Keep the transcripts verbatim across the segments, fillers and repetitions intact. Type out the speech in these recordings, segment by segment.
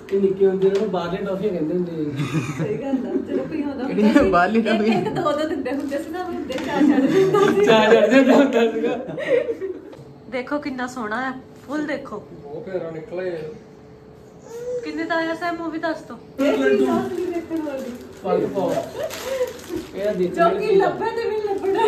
ਇਹ ਨਿੱਕੇ ਹੁੰਦੇ ਨੇ ਬਾਹਰਲੇ ਟੌਫੀਆਂ ਕਹਿੰਦੇ ਹੁੰਦੇ। ਸਹੀ ਗੱਲ ਆ, ਜਦੋਂ ਕੋਈ ਹੁੰਦਾ ਕਿਹੜੀਆਂ ਬਾਹਰਲੀ ਟੌਫੀਆਂ? ਇੱਕ ਦੋ ਦੋ ਦਿੰਦੇ ਹੁੰਦੇ ਸੀ ਨਾ, ਹੁੰਦੇ ਚਾਰ ਚਾਰ ਦਿੰਦਾ ਸੀ। ਚਾਰ ਚਾਰ ਦਿੰਦਾ ਹੁੰਦਾ ਸੀਗਾ। ਦੇਖੋ ਕਿੰਨਾ ਸੋਹਣਾ ਹੈ ਫੁੱਲ, ਦੇਖੋ ਬਹੁਤ ਪਿਆਰਾ ਨਿਕਲੇ। ਕਿੰਨੇ ਦਾ ਆਇਆ ਸੈ ਮੂਵੀ ਦੱਸ ਦੋ। ਫਰਕ ਪਾਓ ਇਹ ਦੇਖ ਜੋ ਕਿ ਲੱਭੇ ਤੇ ਵੀ ਲੱਭਣਾ।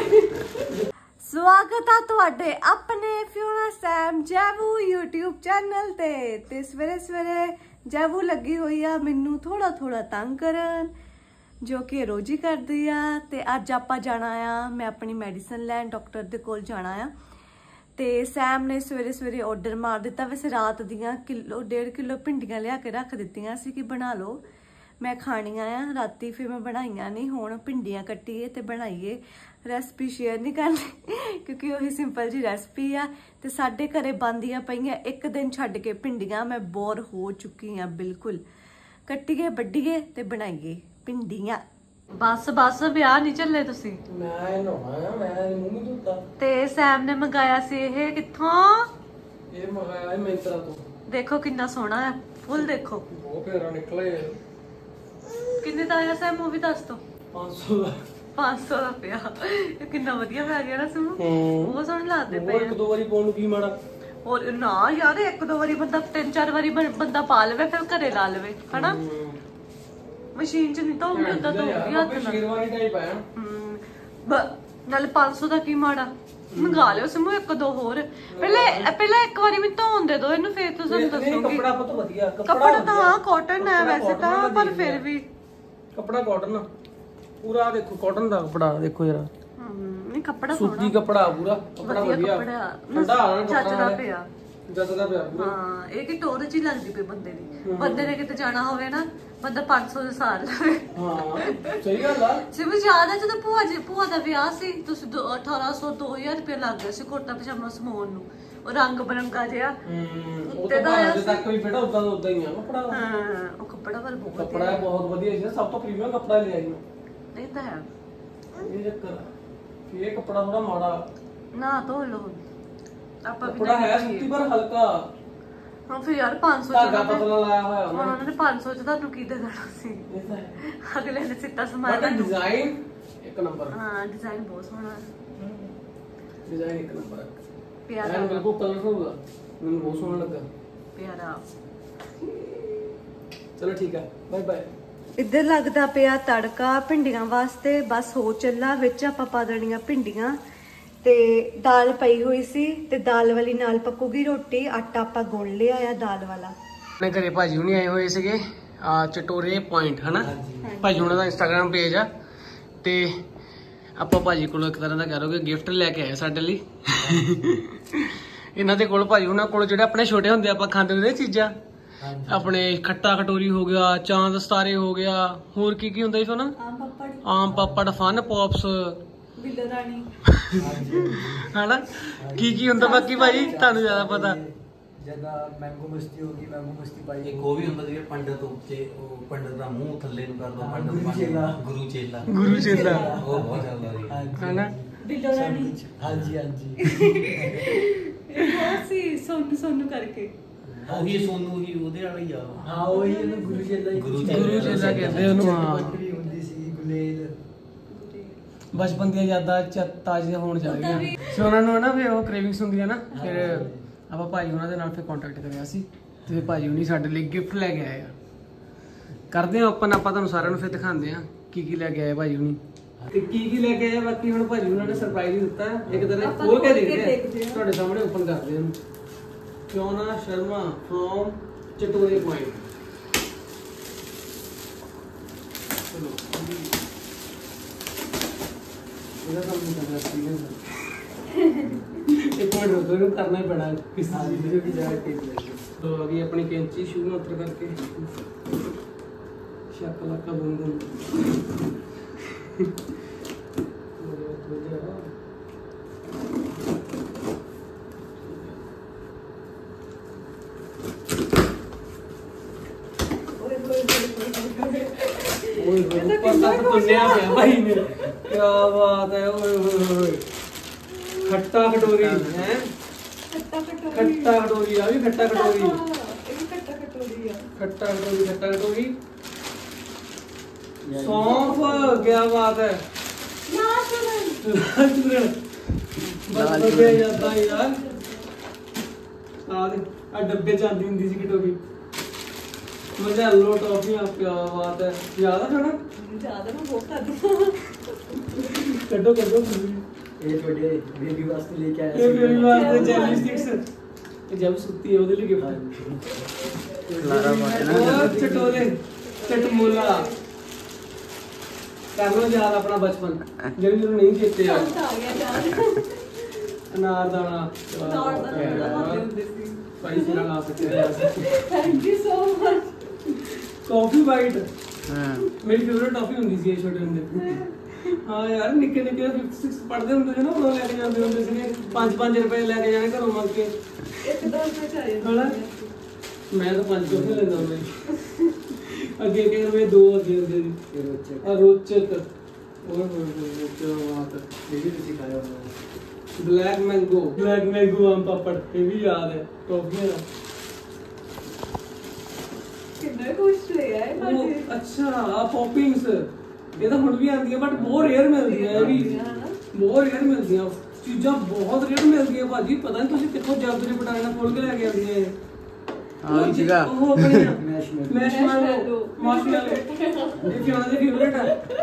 ਸਵਾਗਤ ਹੈ ਤੁਹਾਡੇ ਆਪਣੇ ਫਿਊਨਾ ਸੈਮ ਜੈਵੂ YouTube ਚੈਨਲ ਤੇ ਤੇ ਸਵੇਰੇ ਸਵੇਰੇ ਜੈਵੂ ਲੱਗੀ ਹੋਈ ਆ ਮੈਨੂੰ ਥੋੜਾ ਥੋੜਾ ਤੰਗ ਕਰਨ, ਜੋ ਕਿ ਰੋਜ਼ ਹੀ ਕਰਦੀ ਆ। ਤੇ ਅੱਜ ਆਪਾਂ ਜਾਣਾ ਆ, ਮੈਂ ਆਪਣੀ ਮੈਡੀਸਨ ਲੈਣ ਡਾਕਟਰ ਦੇ ਕੋਲ ਜਾਣਾ ਆ। ਤੇ ਸੈਮ ਨੇ ਸਵੇਰੇ ਸਵੇਰੇ ਆਰਡਰ ਮਾਰ ਦਿੱਤਾ। ਵੈਸੇ ਰਾਤ ਦੀਆਂ ਕਿਲੋ ਡੇਢ ਕਿਲੋ ਭਿੰਡੀਆਂ ਲਿਆ ਕੇ ਰੱਖ ਦਿੱਤੀਆਂ ਸੀ ਕਿ ਬਣਾ ਲਓ, ਮੈਂ ਖਾਣੀਆਂ ਆ। ਰਾਤੀ ਫਿਰ ਮੈਂ ਬਣਾਈਆਂ ਨਹੀਂ, ਹੁਣ ਭਿੰਡੀਆਂ ਕੱਟੀਏ ਤੇ ਬਣਾਈਏ। ਰੈਸਪੀ ਸ਼ੇਅਰ ਨਹੀਂ ਕਰਨੀ ਕਿਉਂਕਿ ਉਹੀ ਸਿੰਪਲ ਜੀ ਰੈਸਪੀ ਆ। ਤੇ ਸਾਡੇ ਘਰੇ ਬਣਦੀਆਂ ਪਈਆਂ ਇੱਕ ਦਿਨ ਛੱਡ ਕੇ ਭਿੰਡੀਆਂ, ਮੈਂ ਬੋਰ ਹੋ ਚੁੱਕੀ ਆ ਬਿਲਕੁਲ। ਕੱਟੀਏ ਵੱਡੀਏ ਤੇ ਬਣਾਈਏ ਭਿੰਡੀਆਂ। ਬਸ ਬਸ ਵਿਆਹ ਨਹੀਂ ਚੱਲੇ ਤੁਸੀਂ? ਮੈਂ ਨਹਾਉਣਾ ਆ, ਮੈਂ ਮੂੰਹ ਨਹੀਂ ਧੋਤਾ। ਤੇ ਸੈਮ ਨੇ ਮੰਗਾਇਆ ਸੀ ਇਹ ਕਿੱਥੋਂ? ਇਹ ਮੰਗਾਇਆ ਮਿੰਤਰਾ ਤੋਂ। ਦੇਖੋ ਕਿੰਨਾ ਸੋਹਣਾ ਹੈ ਫੁੱਲ, ਦੇਖੋ ਬਹੁਤ ਪਿਆਰਾ ਨਿਕਲੇ। ਕਿੰਨੇ ਦਾ ਆਇਆ ਸੈਮ ਮੂਵੀ ਦੱਸ ਦੋ। ਪੰਜ ਸੌ ਦਾ। ਪੰਜ ਸੌ ਦਾ ਪਿਆ। ਇਹ ਕਿੰਨਾ ਵਧੀਆ ਪੈ ਗਿਆ ਨਾ ਸਮੂਹ, ਬਹੁਤ ਸੋਹਣੇ ਲੱਗਦੇ ਪਏ। ਇੱਕ ਦੋ ਵਾਰੀ ਪਾਉਣ ਨੂੰ ਕੀ ਮਾੜਾ। ਹੋਰ ਨਾ ਯਾਰ, ਇੱਕ ਦੋ ਵਾਰੀ ਬੰਦਾ ਤਿੰਨ ਚਾਰ ਵਾਰੀ ਬੰਦਾ ਪਾ ਲਵੇ ਫਿਰ ਘਰੇ ਲਾ ਲਵੇ ਹਨਾ। ਮਸ਼ੀਨ ਚ ਨਹੀਂ ਤਾਂ ਉਹ ਉਦਾਂ ਤਾਂ ਵੀ ਹੱਥ ਨਾਲ ਸ਼ੇਰਵਾਨੀ ਟਾਈਪ ਆ। ਹਮ ਨਾਲੇ ਪੰਜ ਸੌ ਦਾ ਕੀ ਮਾੜਾ, ਮੰਗਾ ਲਿਓ ਸਮੂਹ ਇੱਕ ਦੋ ਹੋਰ। ਪਹਿਲੇ ਪਹਿਲਾਂ ਇੱਕ ਵਾਰੀ ਮੈਨੂੰ ਧੋਣ ਦੇ ਦੋ ਇਹਨੂੰ, ਫਿਰ ਤੁਸੀਂ ਦੱਸੋਗੇ। ਕੱਪੜਾ ਬਹੁਤ ਵਧੀਆ ਕੱਪੜਾ ਤਾਂ ਹਾਂ ਕਾਟਨ ਹੈ ਵੈਸੇ ਤਾਂ, ਪਰ ਫਿਰ ਵੀ ਕੱਪੜਾ ਕਾਟਨ ਪੂਰਾ। ਦੇਖੋ ਕਾਟਨ ਦਾ ਕੱਪੜਾ ਦੇਖੋ ਜਰਾ। ਨਹੀਂ ਕੱਪੜਾ ਸੂਤੀ ਕੱਪੜਾ ਪੂਰਾ, ਕੱਪੜਾ ਵਧੀਆ ਠੰਡਾ ਆਣਾ ਜੱਚਦਾ ਪਿਆ, ਜੱਚਦਾ ਪਿਆ ਪੂਰਾ। ਹਾਂ ਇਹ ਕਿ ਟੋਰ ਚ ਹੀ ਲੱਗਦੀ ਪਈ ਬੰਦੇ ਦੀ। ਬੰਦੇ ਨੇ ਕਿਤੇ ਜਾਣਾ ਹੋਵੇ ਨਾ, ਬੰਦਾ ਪੰਜ ਸੌ ਦੇ ਸਾਰ ਲਵੇ। ਹਾਂ ਸਹੀ ਗੱਲ ਆ। ਸਿਰਫ ਯਾਦ ਹੈ ਜਦੋਂ ਭੂਆ ਜੀ ਭੂਆ ਦਾ ਵਿਆਹ ਸੀ, ਤੁਸੀਂ ਅਠਾਰਾਂ ਸੌ ਦੋ ਹਜ਼ਾਰ ਰੁਪਏ ਲੱਗ ਗਿਆ ਸੀ ਕੋਟਾ ਪਜਾਮਾ ਸਮਾਉਣ ਨੂੰ, ਉਹ ਰੰਗ ਬਰੰਗਾ ਜਿਹਾ। ਉੱਤੇ ਦਾ ਅਜੇ ਤੱਕ ਵੀ ਬੇਟਾ ਉਦਾਂ ਦਾ ਉਦਾਂ ਹੀ ਆ ਕੱਪੜਾ। ਹਾਂ ਉਹ ਕੱਪੜਾ ਵਾਲ ਬਹੁਤ ਕੱਪੜਾ ਬਹੁਤ ਵਧੀਆ ਸੀ, ਸਭ ਤੋਂ ਪ੍ਰੀਮੀਅਮ ਕੱਪੜਾ ਲਿਆ ਜੀ। ਇਹ ਤਾਂ ਹੈ, ਇਹ ਚੱਕਰ ਇਹ ਕੱਪੜਾ ਥੋੜਾ ਮਾੜਾ ਨਾ ਧੋ ਲਓ ਆਪਾਂ ਵੀ। ਕੱਪੜਾ ਹੈ ਸੂਤੀ ਪਰ ਹਲਕਾ। ਹਾਂ ਫਿਰ ਯਾਰ ਪੰਜ ਸੌ ਧਾਗਾ ਪਤਲਾ ਲਾਇਆ ਹੋਇਆ ਉਹਨਾਂ ਨੇ। ਉਹਨਾਂ ਨੇ ਪੰਜ ਸੌ ਚ ਤੁਹਾਨੂੰ ਕੀ ਦੇਣਾ ਸੀ? ਅਗਲੇ ਨੇ ਸਿੱਟਾ ਸਮਾਨ। ਬਟ ਡਿਜ਼ਾਈਨ ਇੱਕ ਨੰਬਰ। ਹਾਂ ਡਿਜ਼ਾਈਨ ਬਹੁਤ ਸੋਹਣਾ ਹੈ, ਡਿਜ਼ਾਈਨ ਇੱਕ ਨੰਬਰ ਪਿਆਰਾ। ਐਨ ਬਿਲਕੁਲ ਕਲਰਫੁਲ ਹੋਗਾ, ਮੈਨੂੰ ਬਹੁਤ ਸੋਹਣਾ ਲੱਗਾ, ਪਿਆਰਾ। ਚਲੋ ਠੀਕ ਹੈ, ਬਾਏ ਬਾਏ। ਇੱਧਰ ਲੱਗਦਾ ਪਿਆ ਤੜਕਾ ਭਿੰਡੀਆਂ ਵਾਸਤੇ, ਬਸ ਹੋ ਚੱਲਾ। ਵਿੱਚ ਆਪਾਂ ਪਾ ਦੇਣੀਆਂ ਭਿੰਡੀਆਂ ਤੇ ਦਾਲ ਪਈ ਹੋਈ ਸੀ, ਤੇ ਦਾਲ ਵਾਲੀ ਨਾਲ ਪੱਕੂਗੀ ਰੋਟੀ। ਆਟਾ ਆਪਾਂ ਗੁੰਨ ਲਿਆ ਆ ਦਾਲ ਵਾਲਾ। ਆਪਣੇ ਘਰੇ ਭਾਜੀ ਹੁਣੀ ਆਏ ਹੋਏ ਸੀਗੇ ਆ ਚਟੋਰੇ ਪੁਆਇੰਟ ਹਨਾ। ਭਾਜੀ ਹੁਣਾਂ ਦਾ ਇੰਸਟਾਗ੍ਰਾਮ ਪੇਜ ਆ, ਤੇ ਆਪਾਂ ਭਾਜੀ ਕੋਲੋਂ ਇੱਕ ਤਰ੍ਹਾਂ ਦਾ ਕਹਿ ਲਓ ਕਿ ਗਿਫਟ ਲੈ ਕੇ ਆਏ ਸਾਡੇ ਲਈ। ਇਹਨਾਂ ਦੇ ਕੋਲ ਭਾਜੀ ਹੁਣਾਂ ਕੋਲ ਜਿਹੜੇ ਆਪਣੇ ਛੋਟੇ ਹੁੰਦੇ ਆਪਾਂ ਖਾਂਦੇ ਹੁੰਦੇ ਚੀਜ਼ਾਂ, ਆਪਣੇ ਖੱਟਾ ਖਟੋਰੀ ਹੋ ਗਿਆ, ਚਾਂਦ ਸਤਾਰੇ ਹੋ ਗਿਆ, ਹੋਰ ਕੀ ਕੀ ਹੁੰਦਾ ਸੀ ਸੋਨਾ? ਆਮ ਪਾਪੜ, ਆਮ ਪਾਪੜ, ਫਨ ਪੌਪਸ, ਬਿੱਲੋ ਰਾਣੀ ਹਨਾ। ਕੀ ਕੀ ਹੁੰਦਾ ਬਾਕੀ ਭਾਜੀ ਤੁਹਾਨੂੰ ਜ਼ਿਆਦਾ ਪਤਾ। ਜਦਾ ਮੈਂਗੋ ਮਸਤੀ ਹੋ ਗਈ, ਮੈਂਗੋ ਮਸਤੀ ਪਾਈ। ਇੱਕ ਉਹ ਵੀ ਹੁੰਦਾ ਸੀ ਪੰਡਤ ਉੱਤੇ, ਉਹ ਪੰਡਤ ਦਾ ਮੂੰਹ ਥੱਲੇ ਨੂੰ ਕਰ ਦੋ, ਪੰਡਤ ਗੁਰੂ ਚੇਲਾ। ਗੁਰੂ ਚੇਲਾ ਗੁਰੂ ਚੇਲਾ ਉਹ ਬਹੁਤ ਚੱਲਦਾ ਸੀ ਹਨਾ। ਬਿੱਲੋ ਰਾਣੀ ਹਾਂਜੀ ਹਾਂਜੀ ਇਹ ਬਹੁਤ ਸੀ ਸੋਨੂ ਸੋਨੂ ਕਰਕੇ। ਉਹੀ ਸੋਨੂ ਹੀ ਉਹਦੇ ਵਾਲਾ ਹੀ ਆ। ਹਾਂ ਉਹੀ ਉਹਨੂੰ ਗੁਰੂ ਚੇਲਾ ਹੀ ਗੁਰੂ ਗੁਰੂ ਚੇਲਾ ਕਹਿੰਦੇ ਉਹਨੂੰ। ਹਾਂ ਪੱਟਰੀ ਹੁੰਦੀ ਸੀ, ਗੁਲੇਲ। ਬਚਪਨ ਦੀਆਂ ਯਾਦਾਂ ਤਾਜ਼ੀਆਂ ਹੋਣ ਜਾ ਰਹੀਆਂ ਸੋ ਉਹਨਾਂ ਨੂੰ ਨਾ, ਫਿਰ ਉਹ ਕ੍ਰੇਵਿੰਗਸ ਹੁੰਦੀਆਂ ਨਾ। ਫਿਰ ਆਪਾਂ ਭਾਜੀ ਉਹਨਾਂ ਦੇ ਨਾਲ ਫਿਰ ਕੰਟੈਕਟ ਕਰਿਆ ਸੀ, ਤੇ ਫਿਰ ਭਾਜੀ ਹੁਣੀ ਸਾਡੇ ਲਈ ਗਿਫਟ ਲੈ ਕੇ ਆਏ ਆ। ਕਰਦੇ ਆ ਓਪਨ, ਆਪਾਂ ਤੁਹਾਨੂੰ ਸਾਰਿਆਂ ਨੂੰ ਫਿਰ ਦਿਖਾਉਂਦੇ ਆ ਕੀ ਕੀ ਲੈ ਕੇ ਆਏ ਭਾਜੀ ਹੁਣੀ, ਤੇ ਕੀ ਕੀ ਲੈ ਕੇ ਆਏ। ਬਾਕੀ ਹੁਣ ਭਾਜੀ ਉਹਨਾਂ ਨੇ ਸਰਪ੍ਰਾਈਜ਼ ਹੀ ਦਿੱਤਾ, ਇੱਕ ਤਰ੍ਹਾਂ ਖੋਲ ਕੇ ਦੇਖਦੇ ਆ, ਤੁਹਾਡੇ ਸਾਹਮਣੇ ਓਪਨ ਕਰਦੇ ਆ। ਕਿਉਨਾ ਸ਼ਰਮਾ ਫਰੋਮ ਚਟੋਰੇ ਪੁਆਇੰਟ। ਚਲੋ ਇਹਦਾ ਕੰਮ ਕਰਨਾ ਐਕਸਪੀਰੀਅੰਸ ਇੱਕ ਮਿੰਟ ਰੁਕੋ, ਇਹਨੂੰ ਕਰਨਾ ਹੀ ਪੈਣਾ ਕਿਸੇ ਵੀਡੀਓ ਦੀ ਜਗ੍ਹਾ ਟੇਪ ਲੈ ਕੇ। तो अभी अपनी कैंची शू में उतर करके शक्ल का बंधन भाई ने क्या बात है। खट्टा कटोरी है, खट्टा कटोरी आ भी खट्टा कटोरी खट्टा कटोरी खट्टा कटोरी खट्टा कटोरी सौंफ, क्या बात है। लाल चूरन बस बढ़िया यादा यार। आ दे आ डब्बे च आंदी हुंदी सी कटोरी। मजा लो टॉफियां, क्या बात है। याद है खाना ज्यादा मैं बहुत खाती कटो कटो ये छोटे बेबी वास्ते लेके आया ये मेरी वास्ते जेली स्टिक्स ये जब सुत्ती है ਉਹਦੇ ਲਈ गिफ्ट खलारा बाटे ਉਹ ਚਟੋਲੇ ਚਟਮੋਲਾ ਕਰ ਲੋ ਯਾਦ ਆਪਣਾ ਬਚਪਨ ਜਿਹੜੀ ਮੈਨੂੰ ਨਹੀਂ ਚੇਤੇ ਆ ਆ ਗਿਆ ਯਾਰ ਅਨਾਰ ਦਾਣਾ ਨਾੜ ਦਾ ਖਾਂਦੇ ਹੁੰਦੇ ਸੀ ਭਾਈ ਸਿਰਾ ਲਾ ਸਕਦੇ ਆ ਥੈਂਕ ਯੂ ਸੋ ਮਚ ਕਾਫੀ ਬਾਈਟ ਹਾਂ ਮੇਰੀ ਫੇਵਰਿਟ ਟਾਫੀ ਹੁੰਦੀ ਸੀ ਇਹ ਛੋਟੇ ਹੁੰਦੇ ਹਾਂ ਯਾਰ ਨਿੱਕੇ ਨਿੱਕੇ ਫਿਫਥ ਸਿਕਸਥ ਪੜ੍ਹਦੇ ਹੁੰਦੇ ਸੀ ਨਾ ਉਹ ਲੈ ਕੇ ਜਾਂਦੇ ਹੁੰਦੇ ਸੀਗੇ ਪੰਜ ਪੰਜ ਰੁਪਏ ਲੈ ਕੇ ਜਾਣੇ ਘਰੋਂ ਮੰਗ ਕੇ ਇੱਕ ਦੋ ਰੁਪਏ ਚਾਹੀਦੇ ਹਣਾ ਮੈਂ ਤਾਂ ਪੰਜ ਰੁਪਏ ਲੈਂਦਾ ਹੁੰਦਾ ਸੀ ਅੱਗੇ ਕਿ ਰੁਪਏ ਦੋ ਅੱਗੇ ਹੁੰਦੇ ਸੀ रोचक ਆ ਰੋਚਕ ਓਏ ਹੋਏ ਹੋਏ ਕੀ ਬਾਤ ਹੈ ये भी तुसी खाया होगा ਬਲੈਕ ਮੈਂਗੋ ਬਲੈਕ ਮੈਂਗੋ ਆਮ ਪਾਪੜ ਇਹ ਵੀ ਯਾਦ ਹੈ ਟੌਫੀਆਂ ਦਾ ਕਿੰਨਾ ਕੁਛ ਲਿਆ ਹੈ ਉਹ ਬਾਜੀ ਅੱਛਾ ਆ ਪੌਪਿੰਗਸ ਇਹ ਤਾਂ ਹੁਣ ਵੀ ਆਉਂਦੀਆਂ ਬਟ ਬਹੁਤ ਰੇਅਰ ਮਿਲਦੀਆਂ ਇਹ ਵੀ ਬਹੁਤ ਰੇਅਰ ਮਿਲਦੀਆਂ ਚੀਜ਼ਾਂ ਬਹੁਤ ਰੇਅਰ ਮਿਲਦੀਆਂ ਭਾਜੀ ਪਤਾ ਨਹੀਂ ਤੁਸੀਂ ਕਿੱਥੋਂ ਜਲਦੀ ਪਟਾਣਾ ਖੋਲ ਕੇ ਲੈ ਕੇ ਆਉਂਦੀਆਂ ਇਹ ਹਾਂ ਜੀਗਾ ਉਹ ਆਪਣੀਆਂ मैशमेलो ਮੈਸ਼ਮੈਲੋ ਮਾਰਸ਼ਮੈਲੋ ਇਹ ਕਿਹਨਾਂ ਦੇ ਫੇਵਰੇਟ ਹੈ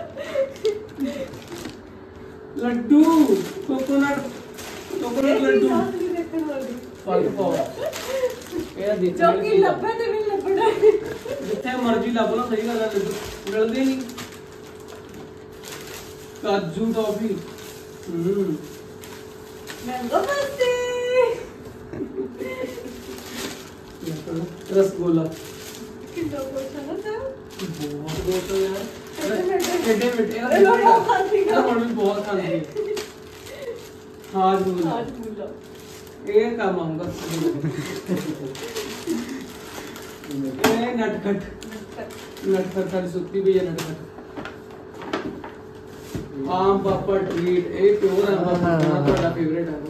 ਲੱਡੂ ਕੋਕੋਨਟ ਕੋਕੋਨਟ ਲੱਡੂ ਫਲ ਪਾਓ ਇਹ ਦੇਖ ਜੋ ਕਿ ਲੱਭੇ ਤੇ ਵੀ ਲੱਭਣਾ ਜਿੱਥੇ ਮਰਜ਼ੀ ਲੱਭ ਲਓ ਸਹੀ ਗੱਲ ਹੈ ਲੱਡੂ ਮਿਲਦੇ ਨਹੀਂ ਕਾਜੂ ਟੌਫੀ ਹੂੰ ਮੈਂਗੋ ਮਸਤੀ ਰਸਗੁੱਲਾ ਕਿੰਨਾ ਕੁਛ ਹੈ ਨਾ ਸਰ ਬਹੁਤ ਬਹੁਤ ਯਾਰ ਐਡੇ ਐਡੇ ਮਿੱਠੇ ਅਰੇ ਮੈਂ ਬਹੁਤ ਖਾਂਦੀ ਹਾਂ। ਹੁਣ ਵੀ ਬਹੁਤ ਖਾਂਦੀ ਹੈ ਹਾਜਮੁੱਲਾ ਆਜ ਮੁੱਲਾ ਇਹ ਕੰਮ ਆਉਂਗਾ ਇਹ ਨਟਖਟ ਨਟਖਟ ਸਾਡੀ ਸੁੱਤੀ ਪਈ ਹੈ ਨਟਖਟ ਆਮ ਪਾਪੜ ਟ੍ਰੀਟ ਇਹ ਪਿਓਰ ਆਮ ਪਾਪੜ ਤੁਹਾਡਾ ਫੇਵਰੇਟ ਹੈ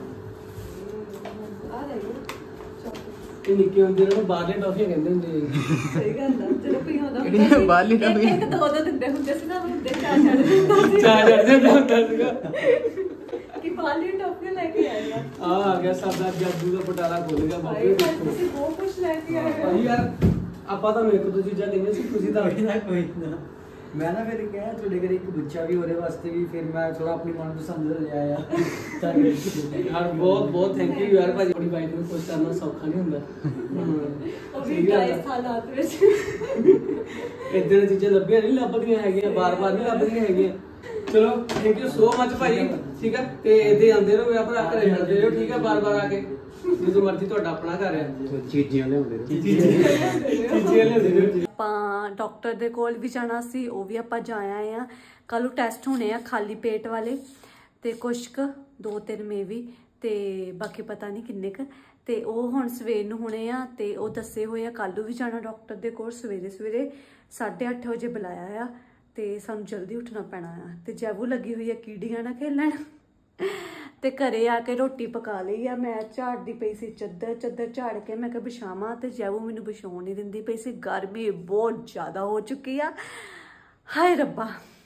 ਆ ਰਹੀ ਇਹ ਨਿੱਕੇ ਹੁੰਦੇ ਨੇ ਬਾਹਰਲੇ ਟੌਫੀਆਂ ਕਹਿੰਦੇ ਹੁੰਦੇ ਸਹੀ ਗੱਲ ਹੈ ਜਦੋਂ ਕੋਈ ਹੁੰਦਾ ਕਿਹੜੀਆਂ ਬਾਹਰਲੀ ਟੌਫੀਆਂ? ਇੱਕ ਦੋ ਦੋ ਦਿੰਦੇ ਹੁੰਦੇ ਸੀ ਨਾ ਹੁੰਦੇ ਚਾਰ ਚਾਰ ਦਿੰਦਾ ਸੀ ਚਾਰ ਚਾਰ ਦਿਨ ਹੁੰਦਾ ਸੀਗਾ ਕਿ ਬਾਲੀ ਟੋਪੀਆਂ ਲੈ ਕੇ ਆਏ ਆ ਆ ਆ ਗਿਆ ਸਾਡਾ ਜਾਦੂ ਦਾ ਪਟਾਲਾ ਖੁੱਲ ਗਿਆ ਭਾਈ ਬਾਬੇ ਤੁਸੀਂ ਬਹੁਤ ਕੁਝ ਲੈ ਕੇ ਆਏ ਭਾਈ ਯਾਰ ਆਪਾਂ ਤੁਹਾਨੂੰ ਇੱਕ ਦੋ ਚੀਜ਼ਾਂ ਕਹੀਆਂ ਸੀ ਤੁਸੀਂ ਤਾਂ कोई ना कोई ना मैं ना फिर क्या थोड़े घर एक बच्चा भी होने वास्ते भी फिर मैं थोड़ा अपनी मनपसंद ले आया ताकि ਯਾਰ ਬਹੁਤ ਬਹੁਤ ਥੈਂਕ ਯੂ ਯਾਰ ਭਾਜੀ ਆਪਣੀ ਵਾਈਫ ਨੂੰ ਖੁਸ਼ ਕਰਨਾ ਸੌਖਾ ਨਹੀਂ ਹੁੰਦਾ ਉਹ ਵੀ ਗਾਇਸ ਹਾਲਾਤ ਵਿੱਚ ਇਦਾਂ ਦੀਆਂ ਚੀਜ਼ਾਂ ਲੱਭੀਆਂ ਨਹੀਂ ਲੱਭਦੀਆਂ ਹੈਗੀਆਂ ਬਾਰ-ਬਾਰ ਨਹੀਂ ਲੱਭਦੀਆਂ ਹੈਗੀਆਂ ਚਲੋ ਥੈਂਕ ਯੂ ਸੋ ਮੱਚ ਭਾਜੀ ਠੀਕ ਹੈ ਤੇ ਇਹਦੇ ਆਂਦੇ ਰਹੋ ਜਾਂ ਭਰਾ ਘਰੇ ਮਿਲਦੇ ਰਹੋ ਠੀਕ ਹੈ ਬਾਰ-ਬਾਰ ਆ ਕੇ ਜਦੋਂ ਮਰਜ਼ੀ ਤੁਹਾਡਾ ਆਪਣਾ ਘਰ ਹੈ चीजियां लियाਉਂਦੇ ਚੀਜ਼ਾਂ ਲਿਆਉਂਦੇ ਰਹੋ ਆਪਾਂ ਡਾਕਟਰ ਦੇ ਕੋਲ ਵੀ ਜਾਣਾ ਸੀ ਉਹ ਵੀ ਆਪਾਂ ਜਾ ਆਏ ਆ ਕੱਲ ਨੂੰ ਟੈਸਟ ਹੋਣੇ ਆ ਖਾਲੀ ਪੇਟ ਵਾਲੇ ਤੇ ਕੁਛ ਕੁ ਦੋ ਤਿੰਨ ਮੇ ਵੀ ਤੇ ਬਾਕੀ ਪਤਾ ਨਹੀਂ ਕਿੰਨੇ ਕ ਤੇ ਉਹ ਹੁਣ ਸਵੇਰ ਨੂੰ ਹੋਣੇ ਆ ਤੇ ਉਹ ਦੱਸੇ ਹੋਏ ਆ ਕੱਲ ਨੂੰ ਵੀ ਜਾਣਾ ਡਾਕਟਰ ਦੇ ਕੋਲ ਸਵੇਰੇ ਸਵੇਰੇ ਸਾਢੇ ਅੱਠ ਵਜੇ ਬੁਲਾਇਆ ਆ ਤੇ ਸਾਨੂੰ ਜਲਦੀ ਉੱਠਣਾ ਪੈਣਾ ਆ ਤੇ ਜੈਵੂ ਲੱਗੀ ਹੋਈ ਆ ਕੀੜੀਆਂ ਨਾਲ ਖੇਲਣ ਤੇ ਘਰੇ ਆ ਕੇ ਰੋਟੀ ਪਕਾ ਲਈ ਆ ਮੈਂ ਝਾੜਦੀ ਪਈ ਸੀ ਚੱਦਰ ਚੱਦਰ ਝਾੜ ਕੇ ਮੈਂ ਕਿਹਾ ਬਿਛਾਵਾਂ ਤੇ ਜੈਵੂ ਮੈਨੂੰ ਬਿਛਾਉਣ ਨਹੀਂ ਦਿੰਦੀ ਪਈ ਸੀ ਗਰਮੀ ਬਹੁਤ ਜ਼ਿਆਦਾ ਹੋ ਚੁੱਕੀ ਆ ਹਾਏ ਰੱਬਾ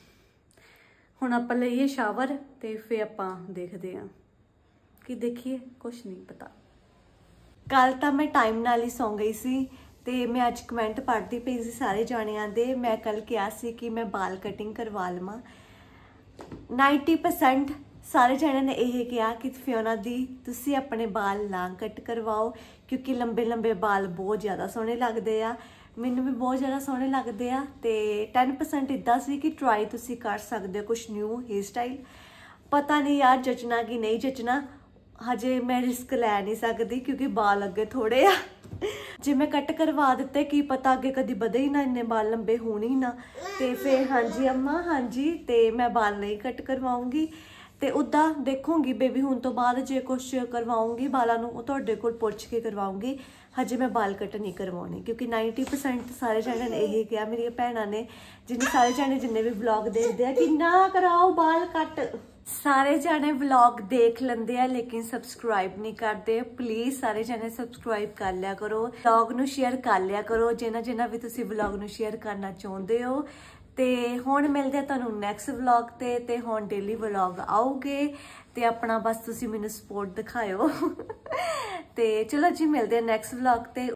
ਹੁਣ ਆਪਾਂ ਲਈਏ ਸ਼ਾਵਰ ਤੇ ਫੇ ਆਪਾਂ ਦੇਖਦੇ ਆ ਕੀ ਦੇਖੀਏ ਕੁਛ ਨਹੀਂ ਪਤਾ ਕੱਲ ਤਾਂ ਮੈਂ ਟਾਈਮ ਨਾਲ ਹੀ ਸੌਂ ਗਈ ਸੀ ਤੇ ਮੈਂ ਅੱਜ ਕਮੈਂਟ ਪੜ੍ਹਦੀ ਪਈ ਸੀ ਸਾਰੇ ਜਾਣਿਆਂ ਦੇ ਮੈਂ ਕੱਲ ਕਿਹਾ ਸੀ ਕਿ ਮੈਂ ਬਾਲ ਕਟਿੰਗ ਕਰਵਾ ਲਵਾਂ ਨਾਈਨਟੀ ਪਰਸੈਂਟ ਸਾਰੇ ਜਣਿਆਂ ਨੇ ਇਹ ਕਿਹਾ ਕਿ ਫਿਓਨਾ ਦੀ ਤੁਸੀਂ ਆਪਣੇ ਬਾਲ ਨਾ ਕੱਟ ਕਰਵਾਓ ਕਿਉਂਕਿ ਲੰਬੇ ਲੰਬੇ ਬਾਲ ਬਹੁਤ ਜ਼ਿਆਦਾ ਸੋਹਣੇ ਲੱਗਦੇ ਆ ਮੈਨੂੰ ਵੀ ਬਹੁਤ ਜ਼ਿਆਦਾ ਸੋਹਣੇ ਲੱਗਦੇ ਆ ਤੇ ਟੈਨ ਪਰਸੈਂਟ ਇਦਾਂ ਸੀ ਕਿ ਟਰਾਈ ਤੁਸੀਂ ਕਰ ਸਕਦੇ ਹੋ ਕੁਛ ਨਿਊ ਹੇਅਰ ਸਟਾਈਲ ਪਤਾ ਨਹੀਂ ਯਾਰ ਜਚਣਾ ਕਿ ਨਹੀਂ ਜਚਣਾ ਹਜੇ ਮੈਂ ਰਿਸਕ ਲੈ ਨਹੀਂ ਸਕਦੀ ਕਿਉਂਕਿ ਬਾਲ ਅੱਗੇ ਥੋੜੇ ਆ ਜੇ ਮੈਂ ਕੱਟ ਕਰਵਾ ਦਿੱਤੇ ਕੀ ਪਤਾ ਅੱਗੇ ਕਦੀ ਵਧੇ ਹੀ ਨਾ ਇੰਨੇ ਬਾਲ ਲੰਬੇ ਹੋਣ ਹੀ ਨਾ ਤੇ ਫਿਰ ਹਾਂਜੀ ਅੰਮਾ ਹਾਂਜੀ ਤੇ ਮੈਂ ਬਾਲ ਨਹੀਂ ਕੱਟ ਕਰਵਾਉਂਗੀ ਤੇ ਉੱਦਾਂ ਦੇਖੂੰਗੀ ਬੇਬੀ ਹੋਣ ਤੋਂ ਬਾਅਦ ਜੇ ਕੁਛ ਕਰਵਾਉਂਗੀ ਬਾਲਾਂ ਨੂੰ ਉਹ ਤੁਹਾਡੇ ਕੋਲ ਪੁੱਛ ਕੇ ਕਰਵਾਉਂਗੀ ਹਜੇ ਮੈਂ ਬਾਲ ਕੱਟ ਨਹੀਂ ਕਰਵਾਉਣੇ ਕਿਉਂਕਿ ਨਾਈਨਟੀ ਪਰਸੈਂਟ ਸਾਰੇ ਜਣੇ ਨੇ ਇਹ ਕਿਹਾ, ਮੇਰੀਆਂ ਭੈਣਾਂ ਨੇ, ਜਿੰਨੇ ਸਾਰੇ ਜਣੇ ਜਿੰਨੇ ਵੀ ਵਲੌਗ ਦੇਖਦੇ ਆ ਕਿ ਨਾ ਕਰਾਓ ਬਾਲ ਕੱਟ। ਸਾਰੇ ਜਣੇ ਵਲੌਗ ਦੇਖ ਲੈਂਦੇ ਆ ਲੇਕਿਨ ਸਬਸਕ੍ਰਾਈਬ ਨਹੀਂ ਕਰਦੇ। ਪਲੀਜ਼ ਸਾਰੇ ਜਣੇ ਸਬਸਕ੍ਰਾਈਬ ਕਰ ਲਿਆ ਕਰੋ, ਵਲੌਗ ਨੂੰ ਸ਼ੇਅਰ ਕਰ ਲਿਆ ਕਰੋ ਜਿਨ੍ਹਾਂ ਜਿਨ੍ਹਾਂ ਵੀ ਤੁਸੀਂ ਵਲੌਗ ਨੂੰ ਸ਼ੇਅਰ ਕਰਨਾ ਚਾਹੁੰਦੇ ਹੋ। ਤੇ ਹੁਣ ਮਿਲਦੇ ਆ ਤੁਹਾਨੂੰ ਨੈਕਸਟ ਵਲੌਗ ਤੇ ਤੇ ਹੁਣ ਡੇਲੀ ਵਲੌਗ ਆਉਗੇ ਤੇ ਆਪਣਾ ਬਸ ਤੁਸੀਂ ਮੈਨੂੰ ਸਪੋਰਟ ਦਿਖਾਇਓ। ਤੇ ਚਲੋ ਜੀ ਮਿਲਦੇ ਆ ਨੈਕਸਟ ਵਲੌਗ ਤੇ।